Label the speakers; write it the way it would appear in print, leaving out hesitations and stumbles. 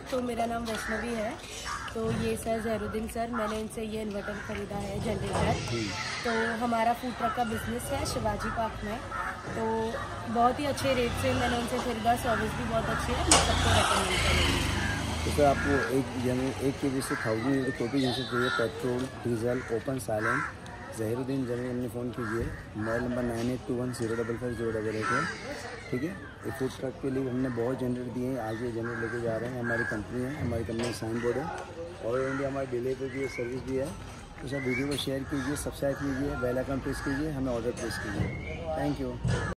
Speaker 1: तो मेरा नाम वैष्णवी है। तो ये सर ज़हरुद्दीन सर, मैंने इनसे ये इन्वर्टर ख़रीदा है जनरेटर। तो हमारा फूड ट्रक का बिज़नेस है शिवाजी पार्क में। तो बहुत ही अच्छे रेट से मैंने उनसे ख़रीदा, सर्विस भी बहुत अच्छी है, मैं सबको रेकमेंड करूँगी।
Speaker 2: तो सर आपको एक के से 1000 लीटर कोई भी चाहिए, petrol, diesel, open silent, Zaheeruddin general ने फ़ोन कीजिए। मोबाइल नंबर 9821055088 है। ठीक है। ये फूड ट्रक के लिए हमने बहुत जनरेटर दिए हैं, आज ये जनरेटर लेके जा रहे हैं। हमारी कंपनी है, हमारी कंपनी का साइन बोर्ड है और इंडिया हमारी डिलीवरी भी है, सर्विस भी है। तो सर वीडियो को शेयर कीजिए, सब्सक्राइब कीजिए, बेल आइकन प्रेस कीजिए, हमें ऑर्डर प्लेस कीजिए। Thank you.